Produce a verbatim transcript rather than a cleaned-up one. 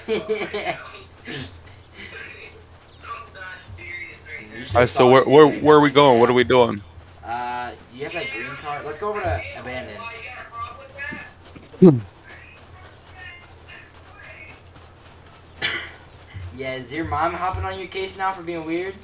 Alright, so where, where, where are we going? What are we doing? Uh, you have that green car? Let's go over to abandoned. Yeah, is your mom hopping on your case now for being weird?